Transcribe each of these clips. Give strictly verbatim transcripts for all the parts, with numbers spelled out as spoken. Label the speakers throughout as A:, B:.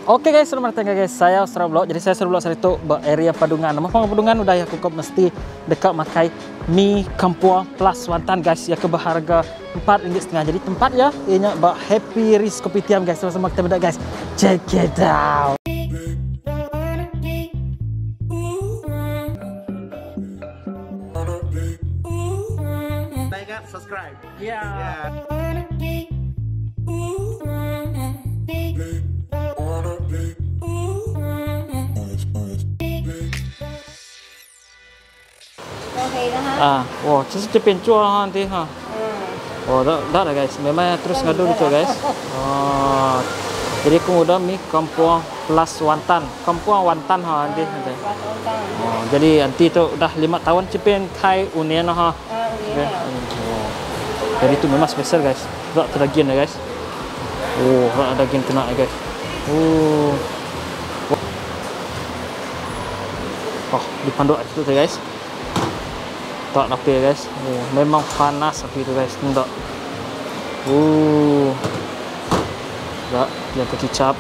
A: Oke guys, selamat datang guys. Saya Austra Vlog. Jadi saya suruh vlog saya itu area Padungan. Nama Padungan udah ya cukup mesti dekat makai mie kampung plus wonton guys. Ya ke harga empat ringgit setengah. Jadi tempat ya ianya bak Happy Rice Kopitiam guys. Sama-sama kita bedak guys. Check it out.
B: Like up, subscribe.
A: Ya.
B: Yeah. Ah, wah, ini cepet jual nanti ha. Oh, dah, dah lah guys. Memang terus ngadu gitu guys. Oh, jadi aku udah mie kampung plus wonton. Kampung wonton ha nanti. Oh, jadi nanti tu dah lima tahun cepet kai unian ha. Okay. Oh. Jadi itu memang spesial guys. Rak terdagian ya guys. Oh, rak daging kena ya guys. Oh. Oh, dipanduk itu tu guys. Tak apa ya guys. Oh, memang panas api itu guys. Tidak. Uh. Tak, yang kecap.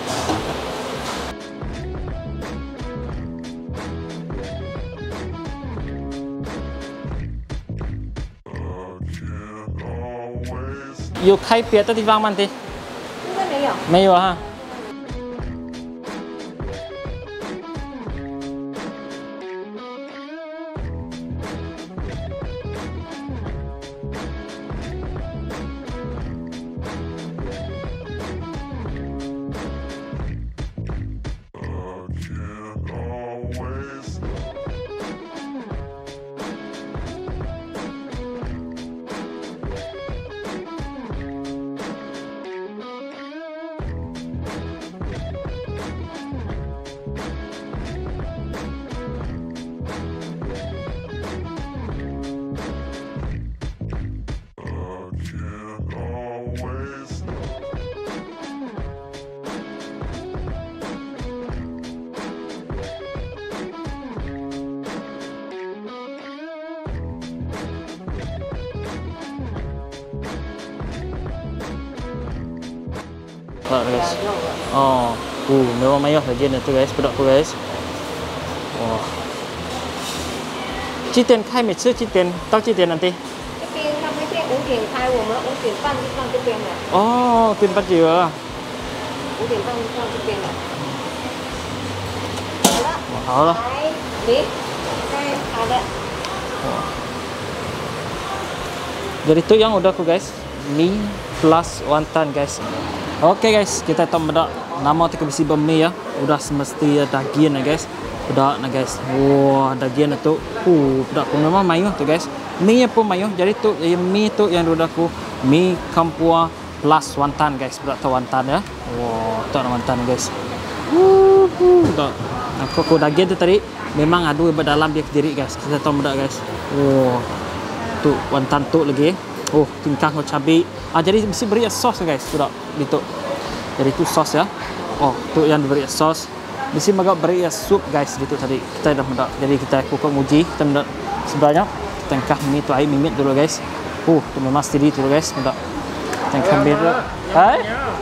B: 有开别的地方吗？应
C: 该没有。
A: 没有哈。Tak guys. Oh, uh, memang mayah lagi ni tu guys, pedak tu guys. Wah. 几点开每次几点到几点 nanti?
C: 这边他们店五点开，我们五点半就到这边了。
A: 哦，点八giờ啊？
C: 五点半就到这边了。好了。
A: 好了。
C: 来，你，哎，好的。
A: Jadi tu yang udah aku guys, mie plus wonton guys. Oke okay guys, kita tahu bedak nama tu kebisi mie ya. Udah semesti daging ya guys. Bedak nah guys. Wah, daging tu. Uh, bedak pun memang mayo tu guys. Mie pun mayo. Jadi tu yang mie tu yang udah aku mie kampung plus wonton guys. Bedak tu wonton ya. Wah, tu wonton guys. Uh, bedak. Aku aku daging tu tadi memang ada dalam dia sendiri guys. Kita tahu bedak guys. Wah. Tu wonton tu lagi. Oh, tingkah dengan cabai. Ah, jadi mesti beri sos guys. Sudah gitu. Jadi itu sos ya. Oh, tu yang diberi sos. Mesti agak beri sup guys gitu tadi. Kita dah mendak. Jadi kita kukuh uji. Kita mendak sebenarnya tingkah mie tu air mimit dulu guys. Oh, tu memang steady dulu guys. Mendak tingkah mie dulu. Hai.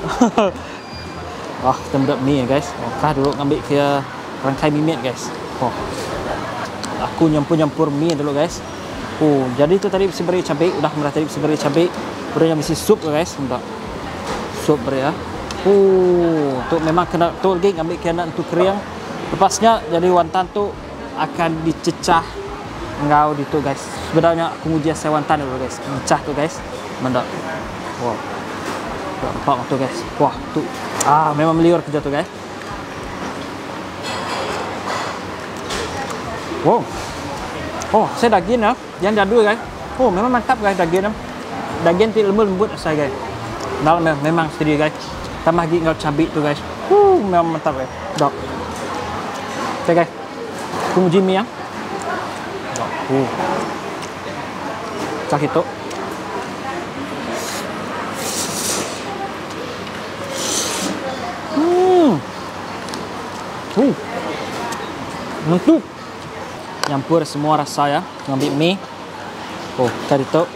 A: Wah, kita mendak mie ya guys. Oh, kah dulu ngambil ke rangkai mimit guys. Oh. Aku nyampur-nyampur mie dulu guys. Oh, jadi itu tadi mesti beri cabai, udah merah tadi mesti beri cabai. Kemudian mesti sup guys, enggak. Sup beri ya. Oh, tu memang kena tu lagi ambil kena untuk kering. Lepasnya jadi wonton tu akan dicecah engau gitu guys. Sebenarnya aku nguji saya wonton dulu guys. Mecah tu guys. Mendak. Wow. Nampak tu guys. Wah, tu. Ah, memang meliur kerja tu guys. Wow. Oh, saya daging ya. Yang jadul guys. Oh, memang mantap guys daging. Daging tu lembut-lembut saya guys. Dalam memang steady guys. Tambah lagi ngau cabai tu guys. Uh, memang mantap guys. Dok. Okay guys. Tunggu Jimmy ya. Dok. Uh. Cak itu. Hmm. Uh. Mantap. Nyampur semua rasa ya. Ngambil mie. Oh, tadi tu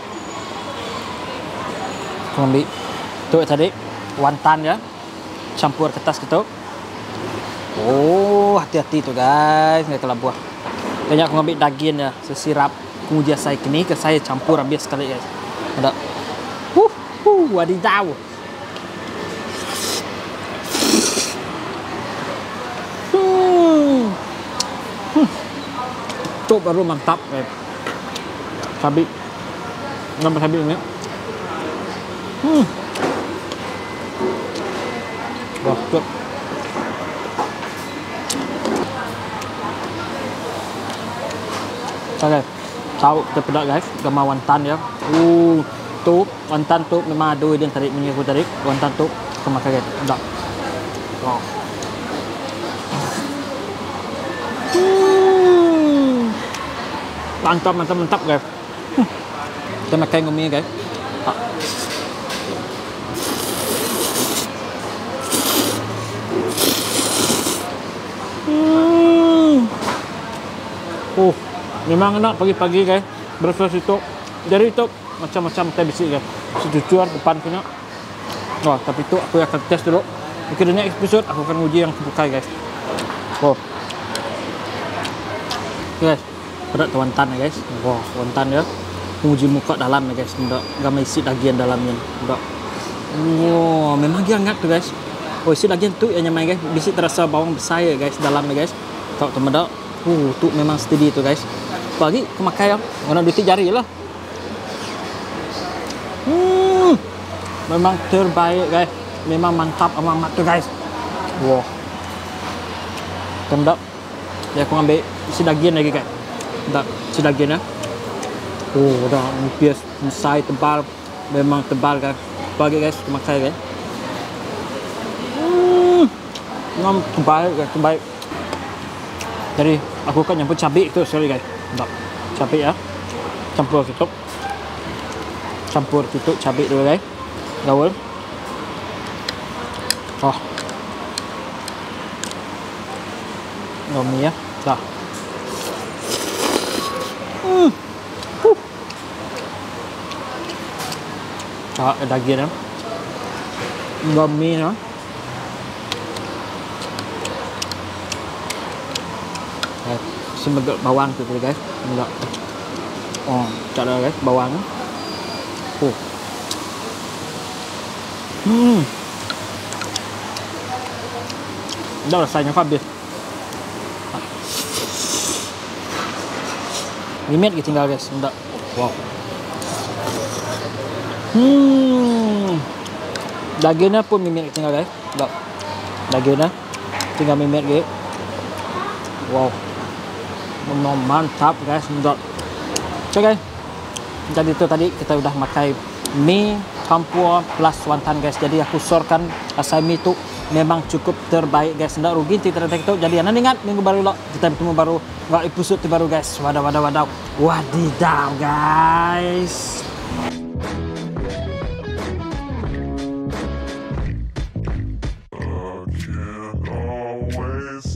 A: ngambil tu tadi wonton ya, campur kertas gitu. Oh, hati-hati tuh guys, nggak kalah buah. Banyak aku ngambil daging ya, sesirap. Kemudian saya kini ke saya campur habis sekali guys. Ada. Huh, huh, wadidaw. Hmm. Hmm. Itu baru mantap guys. Cabai. Nambah cabai ini. Hmm. Wah, tuh. Oke, tahu kita pedak guys, gambar wonton ya. Uh, tuh wonton tuh memang ada yang tarik minyak aku tarik. Wonton tuh aku makan guys. Udah. Wow. Hmm. Mantap, mantap, mantap guys. Hmm. Kita makan ngomongnya guys. Ah. Hmm. Oh. Memang enak pagi-pagi guys, breakfast itu. Dari itu macam-macam kita bisi guys. Sejujuran depan punya. Wah, tapi itu aku akan test dulu. Mungkin di next episode aku akan uji yang terbuka guys. Oh. Guys, berat wonton ya guys. Wah, wonton ya. Uji muka dalam ya guys. Enggak enggak isi daging dalamnya. Enggak. Wow, memang dia hangat tuh guys. Oh, isi daging tuh yang nyamai guys. Bisi terasa bawang besar ya guys dalamnya guys. Kalau teman-teman, uh, tuh memang steady itu guys. Pagi kemakai ya, mana duit jari lah. Hmm, memang terbaik guys, memang mantap amat tuh guys. Wow, tendap. Ya aku ambil isi daging lagi guys. Tendap isi daging ya. Oh, udah nipis, mesai tebal, memang tebal guys. Pagi guys kemakai guys. Hmm, memang terbaik guys, terbaik. Jadi aku kan nyampur cabai itu sekali guys. Enggak, cabai ya. Campur tutup. Campur tutup cabai dulu guys. Gaul. Oh. Nomi ya. Dah. Hmm. Huh. Ah, daging ya. Nomi ya. Semegat bawang tu guys. Enggak. Oh, tak ada guys bawang. Oh. Hmm. Dah rasanya habis. Limit kita tinggal guys. Enggak. Wow. Hmm. Dagingnya pun mimit tinggal guys. Enggak. Dagingnya tinggal mimit guys. Wow. Memang mantap guys, menurut. Oke guys, jadi itu tadi kita udah makai mie campur plus wonton guys. Jadi aku sorkan rasa mie itu memang cukup terbaik guys. Nggak rugi tidak itu. Jadi anda ingat minggu baru lo kita bertemu baru nggak episode baru guys. Wadaw wadaw wadaw wadidaw guys.